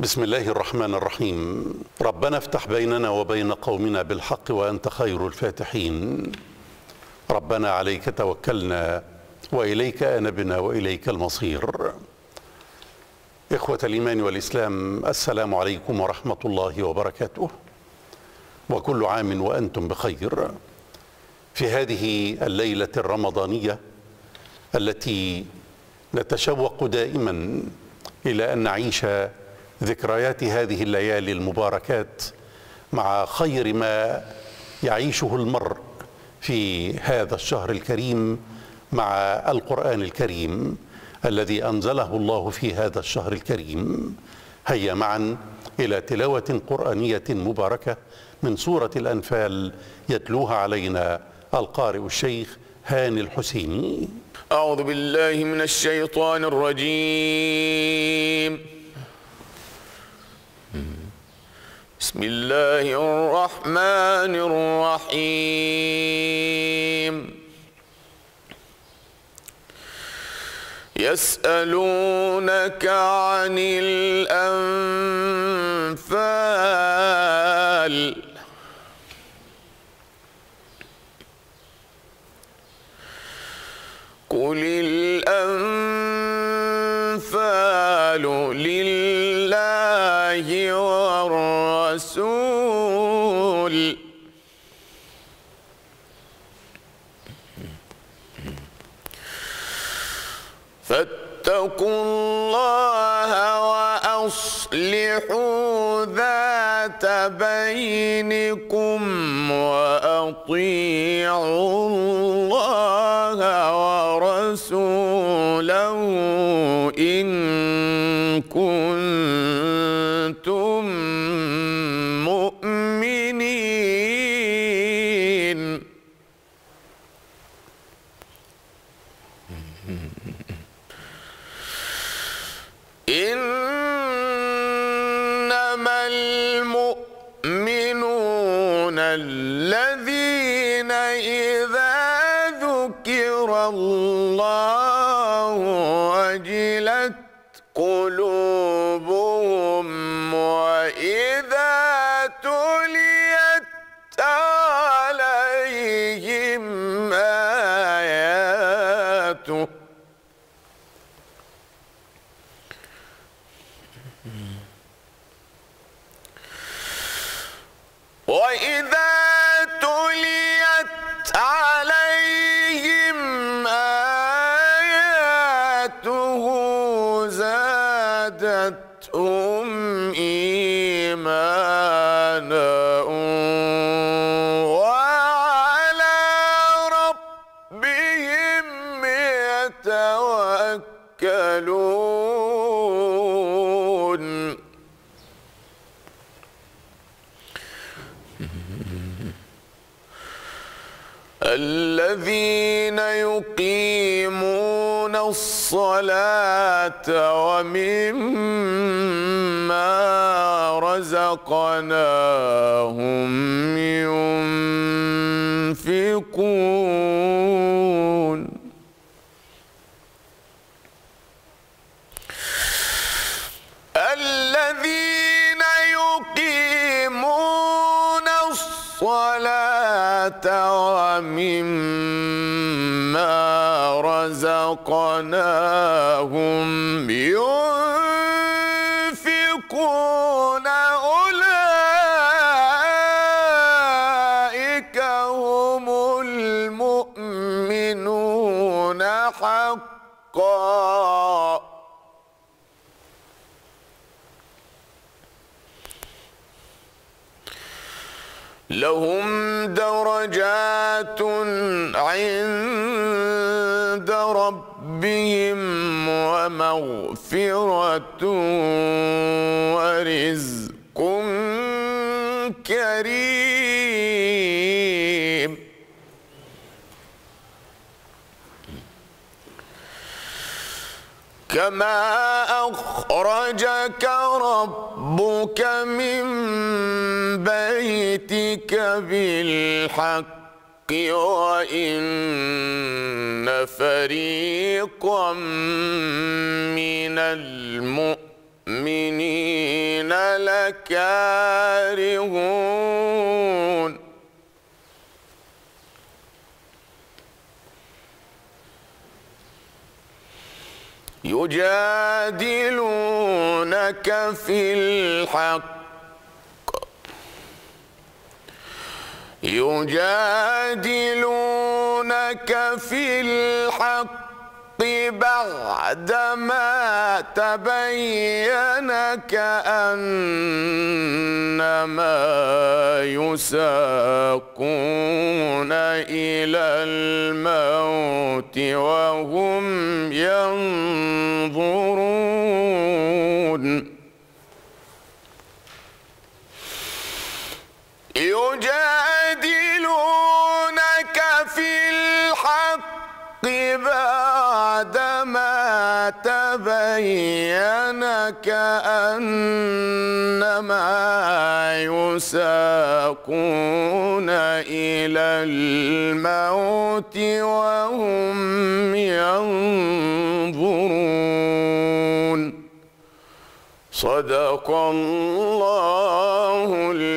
بسم الله الرحمن الرحيم. ربنا افتح بيننا وبين قومنا بالحق وأنت خير الفاتحين. ربنا عليك توكلنا وإليك أنبنا وإليك المصير. إخوة الإيمان والإسلام، السلام عليكم ورحمة الله وبركاته، وكل عام وأنتم بخير. في هذه الليلة الرمضانية التي نتشوق دائما إلى أن نعيش ذكريات هذه الليالي المباركات مع خير ما يعيشه المرء في هذا الشهر الكريم مع القرآن الكريم الذي أنزله الله في هذا الشهر الكريم. هيا معا إلى تلاوة قرآنية مباركة من سورة الأنفال يتلوها علينا القارئ الشيخ هاني الحسيني. أعوذ بالله من الشيطان الرجيم. بسم الله الرحمن الرحيم. يسألونك عن الأنفال قل الأنفال لله والرسول فاتقوا الله وأصلحوا ذات بينكم وأطيعوا الله ورسوله إن كنتم مؤمنين. إنما المؤمنون الذين إذا ذكر الله وجلت قلوبهم وإذا تليت عليهم آياته زادتهم إيمانا وعلى ربهم يتوكلون. الذين يقيمون الصلاة ومما رزقناهم ينفقون. الذين يقيمون الصلاة ومما رزقناهم ينفقون أولئك هم المؤمنون حقا. لهم درجات عند ربهم ومغفرة ورزق كريم. كما أخرجك ربك من بيتك بالحق وإن فريقا من المؤمنين لكارهون يجادلونك في الحق بعدما تبين كأنما يساقون إلى الموت وهم ينظرون يجادلونك في الحق بعدما تبين كأنما يساقون إلى الموت وهم ينظرون صدق الله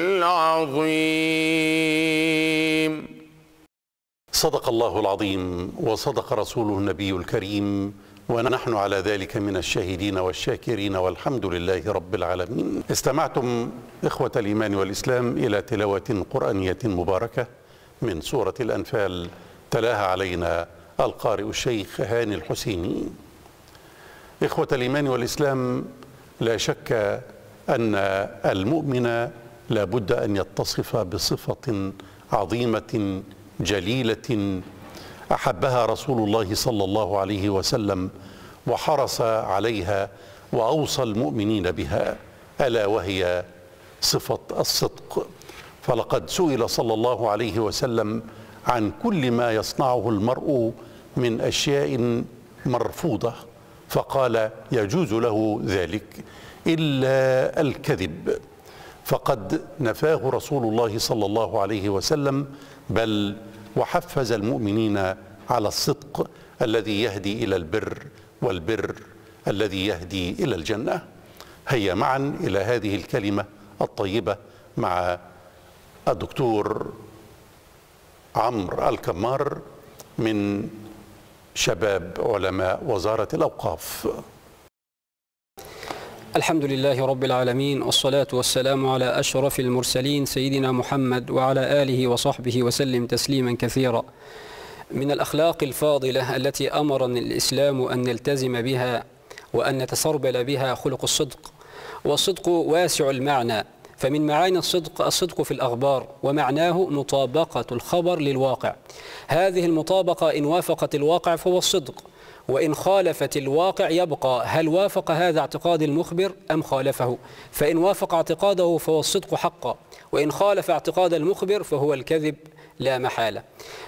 العظيم. صدق الله العظيم وصدق رسوله النبي الكريم، ونحن على ذلك من الشاهدين والشاكرين، والحمد لله رب العالمين. استمعتم إخوة الإيمان والإسلام إلى تلاوة قرآنية مباركة من سورة الأنفال، تلاها علينا القارئ الشيخ هاني الحسيني. إخوة الإيمان والإسلام، لا شك أن المؤمن لا بد أن يتصف بصفة عظيمة جليلة أحبها رسول الله صلى الله عليه وسلم وحرص عليها وأوصى المؤمنين بها، ألا وهي صفة الصدق. فلقد سئل صلى الله عليه وسلم عن كل ما يصنعه المرء من أشياء مرفوضة، فقال يجوز له ذلك إلا الكذب، فقد نفاه رسول الله صلى الله عليه وسلم، بل وحفز المؤمنين على الصدق الذي يهدي إلى البر، والبر الذي يهدي إلى الجنة. هيا معا إلى هذه الكلمة الطيبة مع الدكتور عمرو الكمار من شباب علماء وزارة الأوقاف. الحمد لله رب العالمين، والصلاة والسلام على أشرف المرسلين سيدنا محمد وعلى آله وصحبه وسلم تسليما كثيرا. من الأخلاق الفاضلة التي أمرنا الإسلام أن نلتزم بها وأن نتسربل بها خلق الصدق. والصدق واسع المعنى، فمن معاني الصدق في الأخبار، ومعناه مطابقة الخبر للواقع. هذه المطابقة إن وافقت الواقع فهو الصدق، وإن خالفت الواقع يبقى هل وافق هذا اعتقاد المخبر أم خالفه؟ فإن وافق اعتقاده فهو الصدق حقا، وإن خالف اعتقاد المخبر فهو الكذب لا محالة.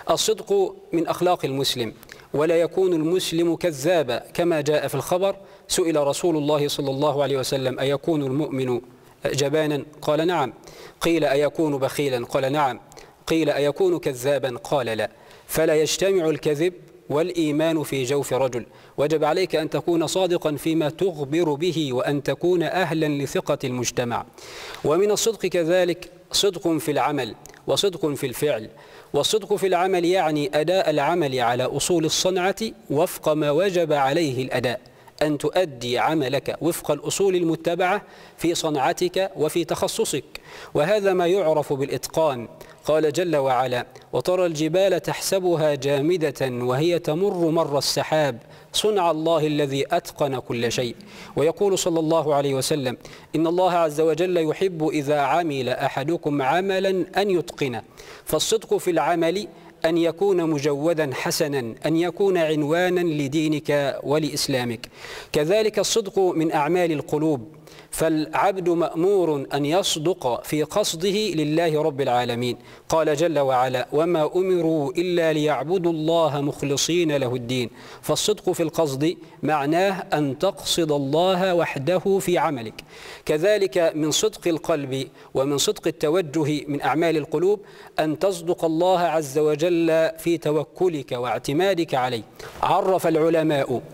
الصدق من أخلاق المسلم، ولا يكون المسلم كذابا كما جاء في الخبر. سئل رسول الله صلى الله عليه وسلم: أيكون المؤمن جبانا؟ قال نعم. قيل: أيكون بخيلا؟ قال نعم. قيل: أيكون كذابا؟ قال لا. فلا يجتمع الكذب والإيمان في جوف رجل. وجب عليك أن تكون صادقا فيما تخبر به، وأن تكون أهلا لثقة المجتمع. ومن الصدق كذلك صدق في العمل وصدق في الفعل. والصدق في العمل يعني أداء العمل على أصول الصنعة وفق ما وجب عليه الأداء، أن تؤدي عملك وفق الأصول المتبعة في صنعتك وفي تخصصك، وهذا ما يعرف بالإتقان. قال جل وعلا: وترى الجبال تحسبها جامدة وهي تمر مر السحاب صنع الله الذي أتقن كل شيء. ويقول صلى الله عليه وسلم: إن الله عز وجل يحب إذا عمل أحدكم عملا أن يتقنه. فالصدق في العمل أن يكون مجودا حسنا، أن يكون عنوانا لدينك ولإسلامك. كذلك الصدق من أعمال القلوب، فالعبد مأمور أن يصدق في قصده لله رب العالمين. قال جل وعلا: وما أمروا إلا ليعبدوا الله مخلصين له الدين. فالصدق في القصد معناه أن تقصد الله وحده في عملك. كذلك من صدق القلب ومن صدق التوجه من أعمال القلوب أن تصدق الله عز وجل في توكلك واعتمادك عليه. عرف العلماء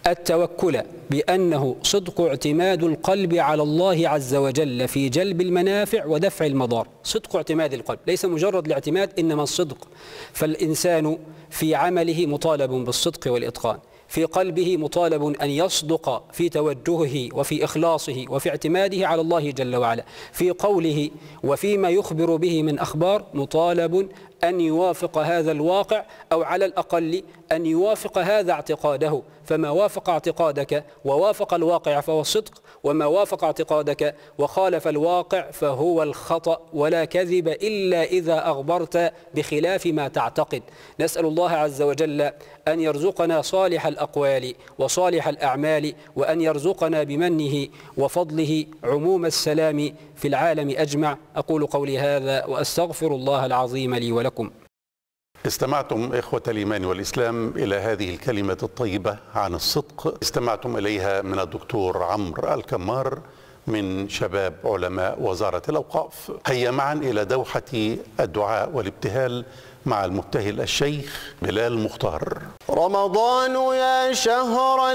التوكل بأنه صدق اعتماد القلب على الله عز وجل في جلب المنافع ودفع المضار. صدق اعتماد القلب، ليس مجرد الاعتماد إنما الصدق. فالإنسان في عمله مطالب بالصدق والإتقان، في قلبه مطالب أن يصدق في توجهه وفي إخلاصه وفي اعتماده على الله جل وعلا، في قوله وفيما يخبر به من أخبار مطالب أن يوافق هذا الواقع، أو على الأقل أن يوافق هذا اعتقاده. فما وافق اعتقادك ووافق الواقع فهو الصدق، وما وافق اعتقادك وخالف الواقع فهو الخطأ، ولا كذب إلا إذا أخبرت بخلاف ما تعتقد. نسأل الله عز وجل أن يرزقنا صالح الأقوال وصالح الأعمال، وأن يرزقنا بمنه وفضله عموم السلام في العالم أجمع. أقول قولي هذا وأستغفر الله العظيم لي ولكم. استمعتم إخوة الإيمان والإسلام إلى هذه الكلمة الطيبة عن الصدق، استمعتم إليها من الدكتور عمرو الكمار من شباب علماء وزارة الأوقاف. هيا معا إلى دوحة الدعاء والابتهال مع المبتهل الشيخ بلال مختار. رمضان يا شهر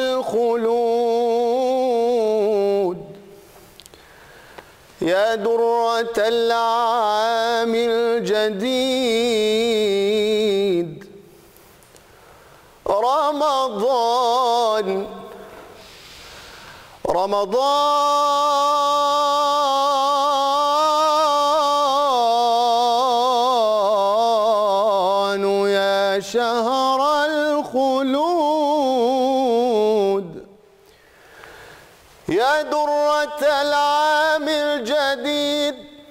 الخلود، يا درة العام الجديد. رمضان يا شهر الخلود، يا درة العام الجديد.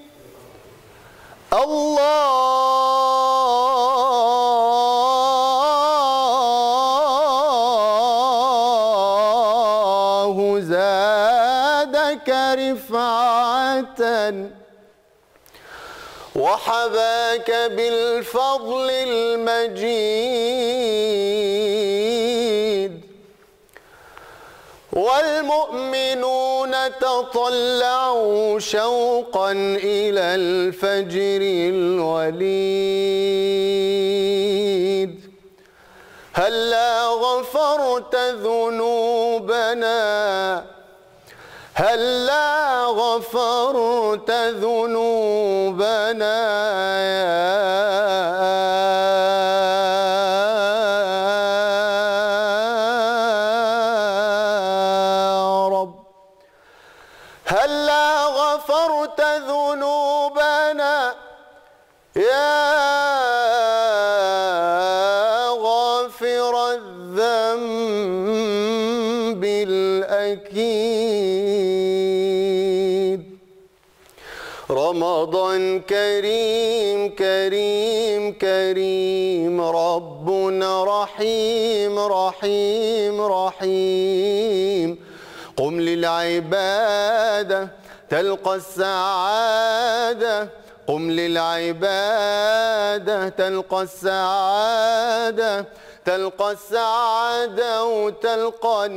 الله زادك رفعة وحباك بالفضل المجيد. والمؤمنون تطلعوا شوقا إلى الفجر الوليد. هلا غفرت ذنوبنا، هلا غفرت ذنوبنا يا رب. هلا غفرت ذنوبنا يا غافر الذنب الأكيد. رمضان كريم كريم كريم، ربنا رحيم رحيم رحيم. قم للعبادة تلقى السعادة، قم للعبادة تلقى السعادة، تلقى السعادة وتلقى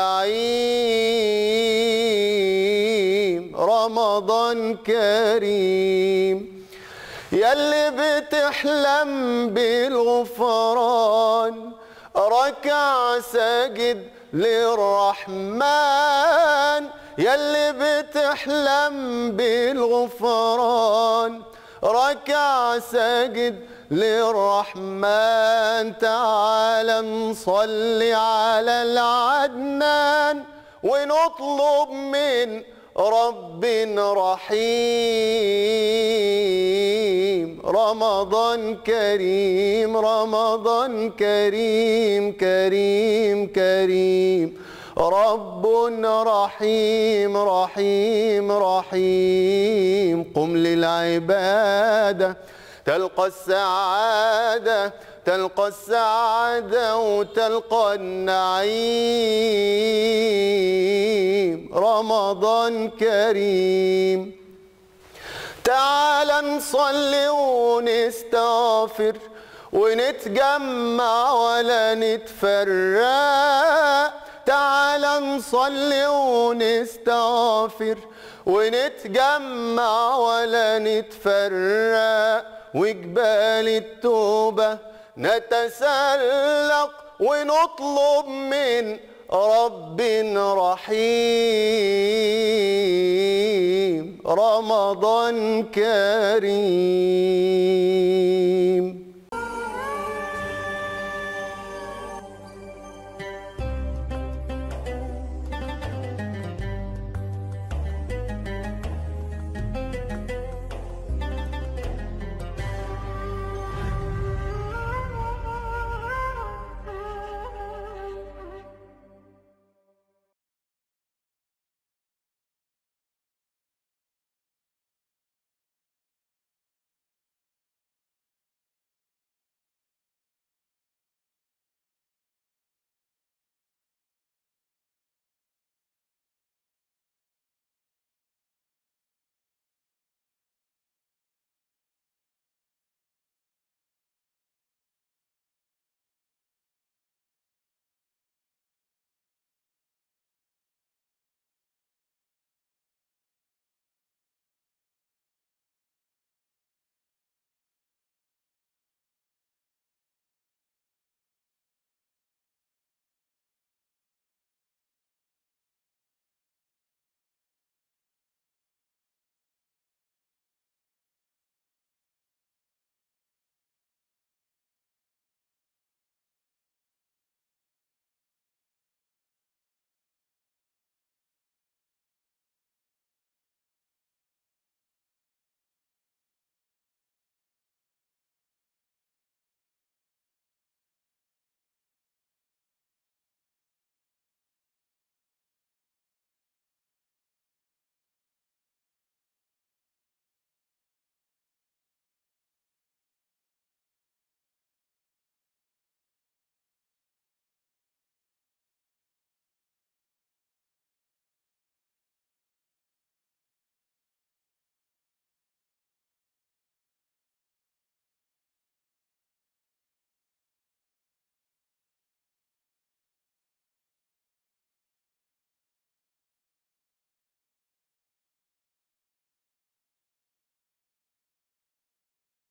النعيم. رمضان كريم، يلي بتحلم بالغفران ركع ساجد للرحمن. يلي بتحلم بالغفران ركع ساجد للرحمن. تعال نصلي على العدنان ونطلب من رب رحيم. رمضان كريم رمضان كريم كريم كريم، رب رحيم رحيم رحيم. قم للعبادة تلقى السعادة، تلقى السعادة وتلقى النعيم. رمضان كريم، تعال نصلي ونستغفر ونتجمع ولا نتفرق. تعال نصلي ونستغفر ونتجمع ولا نتفرق. وجبال التوبة نتسلق ونطلب من رب رحيم رمضان كريم.